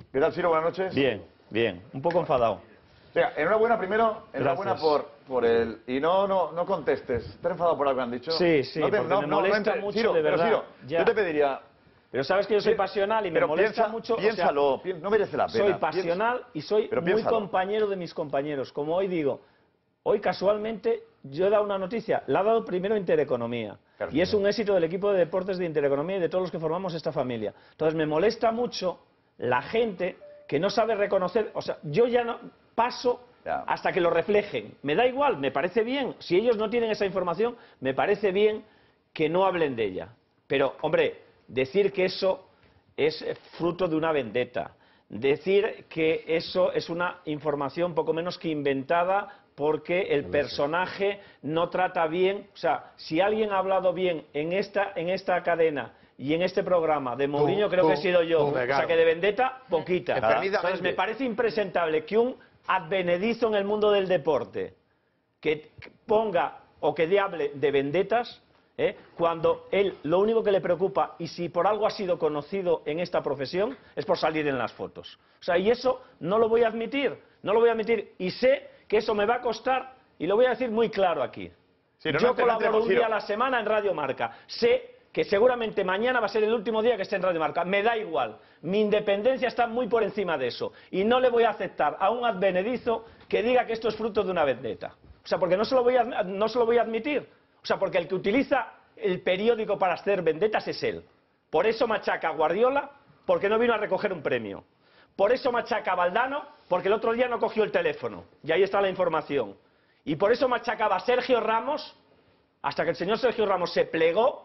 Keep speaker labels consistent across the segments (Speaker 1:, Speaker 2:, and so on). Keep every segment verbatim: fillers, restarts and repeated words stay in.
Speaker 1: ¿Qué tal, Ciro? Buenas noches.
Speaker 2: Bien, bien. Un poco enfadado.
Speaker 1: O sea, enhorabuena primero, enhorabuena
Speaker 2: Gracias.
Speaker 1: por, por el... Y no, no, no contestes. ¿Estás enfadado por algo que han dicho?
Speaker 2: Sí, sí,
Speaker 1: no te,
Speaker 2: porque
Speaker 1: no,
Speaker 2: me
Speaker 1: no,
Speaker 2: molesta
Speaker 1: no,
Speaker 2: mucho,
Speaker 1: Ciro,
Speaker 2: de
Speaker 1: pero,
Speaker 2: verdad.
Speaker 1: Ciro,
Speaker 2: Ya.
Speaker 1: yo te pediría...
Speaker 2: Pero sabes que yo soy pasional y me
Speaker 1: pero
Speaker 2: molesta
Speaker 1: piensa,
Speaker 2: mucho.
Speaker 1: Piénsalo,
Speaker 2: o sea,
Speaker 1: pi- no merece la pena.
Speaker 2: soy pasional
Speaker 1: Piensa,
Speaker 2: y soy
Speaker 1: pero
Speaker 2: muy
Speaker 1: piénsalo.
Speaker 2: compañero de mis compañeros. Como hoy digo, hoy casualmente yo he dado una noticia, la ha dado primero Intereconomía.
Speaker 1: Claro,
Speaker 2: y es
Speaker 1: claro.
Speaker 2: un éxito del equipo de deportes de Intereconomía y de todos los que formamos esta familia. Entonces me molesta mucho la gente que no sabe reconocer, o sea, yo ya no paso
Speaker 1: Ya.
Speaker 2: hasta que lo reflejen. Me da igual, me parece bien. Si ellos no tienen esa información, me parece bien que no hablen de ella. Pero, hombre, decir que eso es fruto de una vendetta, decir que eso es una información poco menos que inventada porque el personaje no trata bien, o sea, si alguien ha hablado bien en esta, en esta cadena y en este programa de Mourinho,
Speaker 3: Tú,
Speaker 2: creo
Speaker 3: tú,
Speaker 2: que he sido yo,
Speaker 3: tú,
Speaker 2: o sea,
Speaker 3: claro.
Speaker 2: que de vendetta, poquita.
Speaker 3: Perdidamente.
Speaker 2: Entonces me parece impresentable que un advenedizo en el mundo del deporte que ponga o que de hable de vendetas, ¿eh? cuando él lo único que le preocupa, y si por algo ha sido conocido en esta profesión, es por salir en las fotos. O sea, y eso no lo voy a admitir, no lo voy a admitir, y sé que eso me va a costar, y lo voy a decir muy claro aquí.
Speaker 1: Ciro, no
Speaker 2: Yo
Speaker 1: te- no te-
Speaker 2: colaboro un
Speaker 1: Ciro.
Speaker 2: día a la semana en Radio Marca. Sé que seguramente mañana va a ser el último día que esté en Radio Marca. Me da igual. Mi independencia está muy por encima de eso. Y no le voy a aceptar a un advenedizo que diga que esto es fruto de una vendetta. O sea, porque no se lo voy a, no se lo voy a admitir. O sea, porque el que utiliza el periódico para hacer vendetas es él. Por eso machaca a Guardiola, porque no vino a recoger un premio. Por eso machaca a Valdano, porque el otro día no cogió el teléfono. Y ahí está la información. Y por eso machacaba a Sergio Ramos, hasta que el señor Sergio Ramos se plegó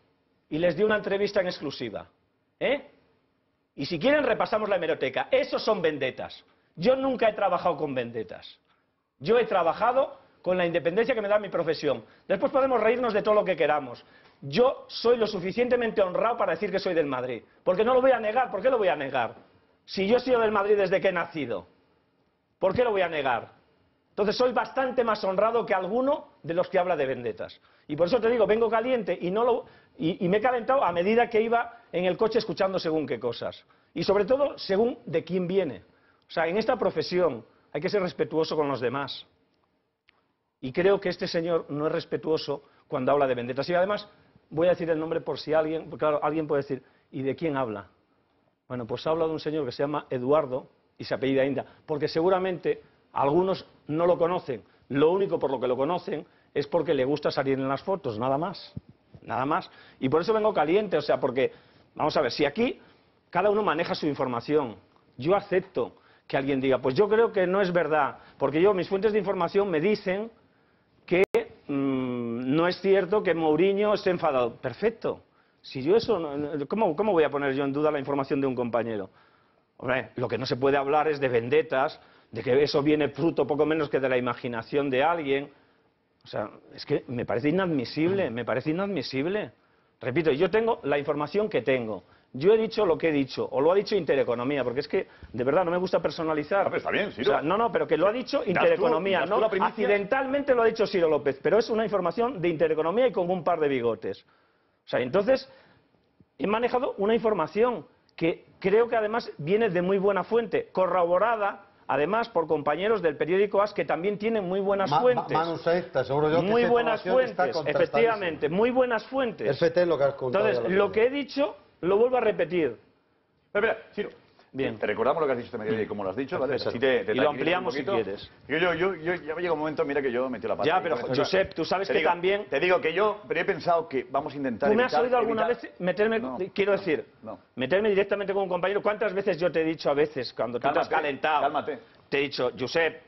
Speaker 2: y les dio una entrevista en exclusiva. ¿Eh? Y si quieren repasamos la hemeroteca. Esos son vendetas. Yo nunca he trabajado con vendetas. Yo he trabajado con la independencia que me da mi profesión. Después podemos reírnos de todo lo que queramos. Yo soy lo suficientemente honrado para decir que soy del Madrid. Porque no lo voy a negar. ¿Por qué lo voy a negar? Si yo he sido del Madrid desde que he nacido. ¿Por qué lo voy a negar? Entonces soy bastante más honrado que alguno de los que habla de vendetas. Y por eso te digo, vengo caliente y, no lo, y, y me he calentado a medida que iba en el coche escuchando según qué cosas. Y sobre todo, según de quién viene. O sea, en esta profesión hay que ser respetuoso con los demás. Y creo que este señor no es respetuoso cuando habla de vendetas. Y además, voy a decir el nombre por si alguien, porque claro, alguien puede decir, ¿y de quién habla? Bueno, pues habla de un señor que se llama Eduardo y se apellida Inda, porque seguramente algunos no lo conocen. Lo único por lo que lo conocen es porque le gusta salir en las fotos, nada más. Nada más. Y por eso vengo caliente, o sea, porque, vamos a ver, si aquí cada uno maneja su información, yo acepto que alguien diga, pues yo creo que no es verdad, porque yo, mis fuentes de información me dicen que mmm, no es cierto que Mourinho esté enfadado. Perfecto. Si yo eso, no, ¿cómo, ¿cómo voy a poner yo en duda la información de un compañero? Hombre, lo que no se puede hablar es de vendetas, de que eso viene fruto poco menos que de la imaginación de alguien. O sea, es que me parece inadmisible, me parece inadmisible. Repito, yo tengo la información que tengo. Yo he dicho lo que he dicho, o lo ha dicho Intereconomía, porque es que, de verdad, no me gusta personalizar.
Speaker 1: No, pero está bien, Ciro.
Speaker 2: O sea, no, no, pero que lo ha dicho Intereconomía,
Speaker 1: ¿Das tú
Speaker 2: ¿no?
Speaker 1: la primicia?
Speaker 2: Accidentalmente lo ha dicho Ciro López, pero es una información de Intereconomía y con un par de bigotes. O sea, entonces, he manejado una información que creo que además viene de muy buena fuente, corroborada además por compañeros del periódico AS que también tienen muy buenas
Speaker 3: Ma,
Speaker 2: fuentes.
Speaker 3: ma, Manu Sexta, seguro yo que
Speaker 2: Muy
Speaker 3: esta
Speaker 2: buenas
Speaker 3: información está
Speaker 2: fuentes,
Speaker 3: contrastadísima.
Speaker 2: efectivamente, muy buenas fuentes.
Speaker 3: Es F T lo que has contado.
Speaker 2: Entonces, lo que he dicho, lo vuelvo a repetir.
Speaker 1: Espera, espera, Ciro.
Speaker 2: Bien.
Speaker 1: Te recordamos lo que has dicho este mediodía y cómo lo has dicho, ¿vale?
Speaker 2: Perfecto.
Speaker 1: Así te, te
Speaker 2: Y lo
Speaker 1: tranquilizas
Speaker 2: ampliamos
Speaker 1: un
Speaker 2: si
Speaker 1: poquito.
Speaker 2: quieres.
Speaker 1: Yo, yo, yo, yo, ya me llega un momento, mira que yo metí la pata.
Speaker 2: Ya,
Speaker 1: ahí,
Speaker 2: pero,
Speaker 1: con esto.
Speaker 2: Josep, tú sabes
Speaker 1: Te
Speaker 2: que
Speaker 1: digo-
Speaker 2: también...
Speaker 1: Te digo que yo, pero he pensado que vamos a intentar
Speaker 2: ¿Tú me has
Speaker 1: evitar-
Speaker 2: oído alguna
Speaker 1: evitar-
Speaker 2: vez meterme,
Speaker 1: No.
Speaker 2: quiero decir,
Speaker 1: No.
Speaker 2: meterme directamente con un compañero? ¿Cuántas veces yo te he dicho a veces, cuando tú te has
Speaker 1: Cálmate,
Speaker 2: calentado,
Speaker 1: cálmate.
Speaker 2: te he dicho, Josep,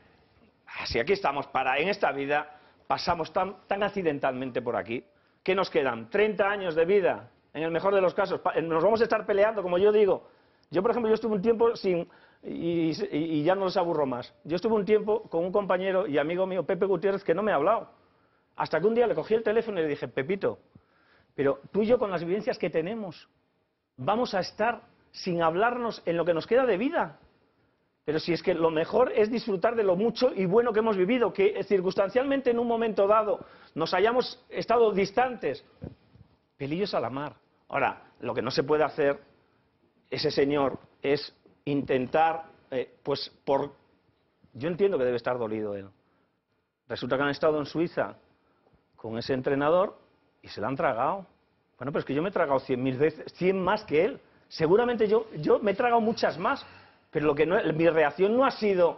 Speaker 2: si aquí estamos para, en esta vida, pasamos tan, tan accidentalmente por aquí, ¿qué nos quedan? treinta años de vida, en el mejor de los casos, pa- nos vamos a estar peleando, como yo digo. Yo, por ejemplo, yo estuve un tiempo sin... Y, y- y ya no los aburro más. Yo estuve un tiempo con un compañero y amigo mío, Pepe Gutiérrez, que no me ha hablado. Hasta que un día le cogí el teléfono y le dije, Pepito, pero tú y yo con las vivencias que tenemos, vamos a estar sin hablarnos en lo que nos queda de vida. Pero si es que lo mejor es disfrutar de lo mucho y bueno que hemos vivido, que circunstancialmente en un momento dado nos hayamos estado distantes. Pelillos a la mar. Ahora, lo que no se puede hacer, ese señor, es intentar, eh, pues por... Yo entiendo que debe estar dolido él. Resulta que han estado en Suiza con ese entrenador y se la han tragado. Bueno, pero es que yo me he tragado cien mil veces, cien más que él. Seguramente yo, yo me he tragado muchas más, pero lo que no, mi reacción no ha sido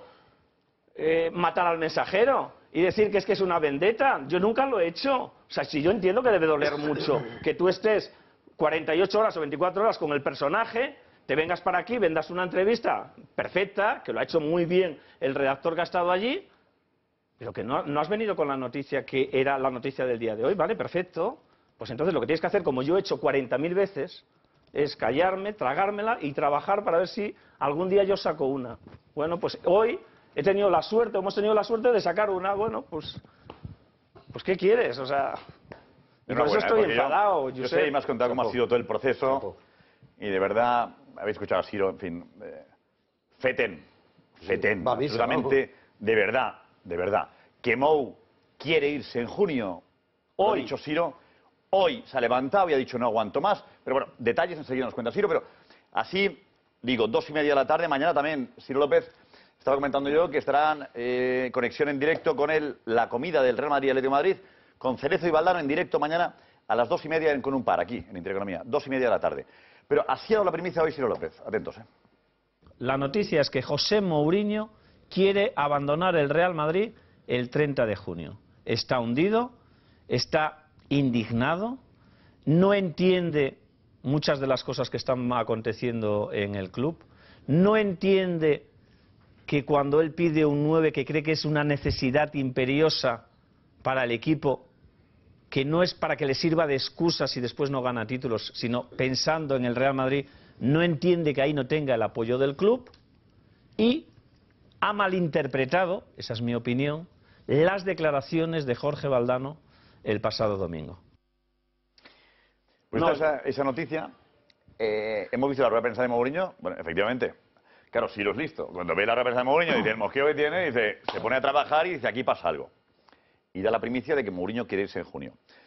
Speaker 2: eh, matar al mensajero y decir que es que es una vendetta. Yo nunca lo he hecho. O sea, si yo entiendo que debe doler mucho que tú estés cuarenta y ocho horas o veinticuatro horas con el personaje, te vengas para aquí, vendas una entrevista perfecta, que lo ha hecho muy bien el redactor que ha estado allí, pero que no, no has venido con la noticia que era la noticia del día de hoy. Vale, perfecto. Pues entonces lo que tienes que hacer, como yo he hecho cuarenta mil veces, es callarme, tragármela y trabajar para ver si algún día yo saco una. Bueno, pues hoy he tenido la suerte, hemos tenido la suerte de sacar una. Bueno, pues, pues ¿qué quieres? O sea, y por eso estoy enfadado.
Speaker 1: Yo, yo sé y me has contado cómo ha sido todo el proceso y de verdad, habéis escuchado a Siro, en fin, eh, feten, feten, absolutamente, de verdad, de verdad, que Mou quiere irse en junio, hoy, lo ha dicho Siro. Hoy se ha levantado y ha dicho no aguanto más, pero bueno, detalles enseguida nos cuenta Siro, pero así, digo, dos y media de la tarde, mañana también, Siro López, estaba comentando yo que estarán eh, conexión en directo con él, la comida del Real Madrid y Atlético de Madrid, con Cerezo y Valdano en directo mañana a las dos y media en Con un Par, aquí, en Intereconomía, dos y media de la tarde. Pero así ha dado la primicia hoy Siro López, atentos, ¿eh?
Speaker 2: La noticia es que José Mourinho quiere abandonar el Real Madrid el treinta de junio. Está hundido, está indignado, no entiende muchas de las cosas que están aconteciendo en el club, no entiende que cuando él pide un nueve, que cree que es una necesidad imperiosa para el equipo, que no es para que le sirva de excusa si después no gana títulos, sino pensando en el Real Madrid, no entiende que ahí no tenga el apoyo del club y ha malinterpretado, esa es mi opinión, las declaraciones de Jorge Valdano el pasado domingo.
Speaker 1: Pues no, esa, esa noticia, eh, hemos visto la rueda de prensa de Mourinho, bueno, efectivamente, claro, Siro es listo. Cuando ve la rueda de prensa de Mourinho, dice el mosqueo que tiene, dice, se pone a trabajar y dice aquí pasa algo. Y da la primicia de que Mourinho quiere irse en junio.